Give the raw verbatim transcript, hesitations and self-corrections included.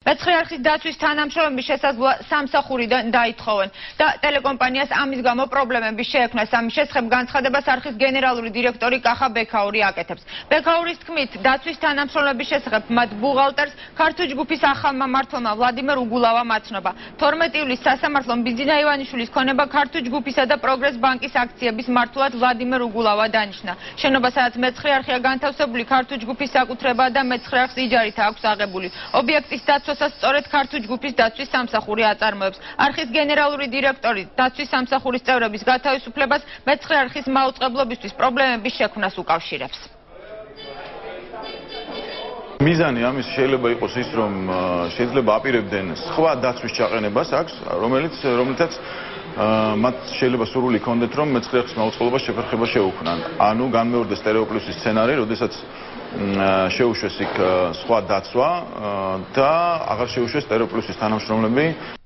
მეცხრე არხის დაცვის თანამშრომლები შესაძლოა სამსახურიდან დაითხოვენ და ტელეკომპანიას ამის გამო პრობლემები შეექმნას. ამის შესახებ განცხადებას არხის გენერალური დირექტორი კახა ბექაური აკეთებს. ბექაურის თქმით, დაცვის თანამშრომლების შესახებ მათ ბუღალტერს ქართული ჯგუფის ახალმა მმართველმა ვლადიმერ უგულავამ აცნობა. თორმეტი ივლისს სასამართლომ ბიზინა ივანიშვილის ქონება ქართული ჯგუფისა და პროგრეს ბანკის აქციების მმართველად ვლადიმერ უგულავა დანიშნა. შენობა, სადაც მეცხრე არხია განთავსებული, ქართული ჯგუფის საკუთრებაა და მეცხრე არხს იჯარით აქვს აღებული. ობიექტის დაცვა სწორედ ქართული ჯგუფის დაცვის სამსახური აწარმოებს. არხის გენერალური დირექტორი დაცვის სამსახურის წევრების გათავისუფლებას მეცხრე არხის მაუწყებლობისთვის პრობლემების შექმნას უკავშირებს. მიზანი ამის შეიძლება იყოს ის, რომ შეიძლება აპირებდნენ სხვა დაცვის ჩაყენებას აქვს, რომელიც რომლითაც მათ შეიძლება სურვილი ჰქონდეთ, რომ მეცხრე არხის მაუწყებლობას შეფერხება შეუქმნან. ანუ განმეორდეს სტერეოპლუსის სცენარი, როდესაც შეუშვეს იქ სხვა დაცვა და აღარ შეუშვეს სტერეოპლუსის თანამშრომლები.